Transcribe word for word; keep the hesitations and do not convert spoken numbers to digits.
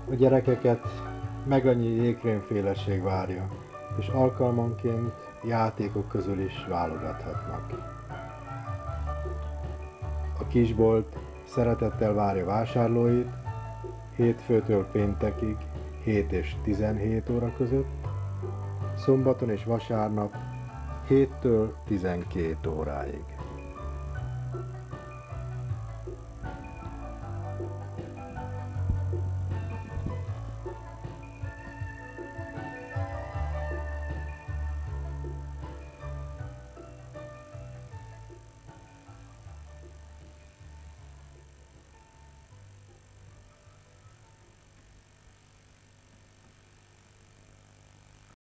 A gyerekeket meg annyi jégkrémféleség várja, és alkalmanként játékok közül is válogathatnak. A kisbolt szeretettel várja vásárlóit hétfőtől péntekig hét és tizenhét óra között, szombaton és vasárnap héttől tizenkét óráig.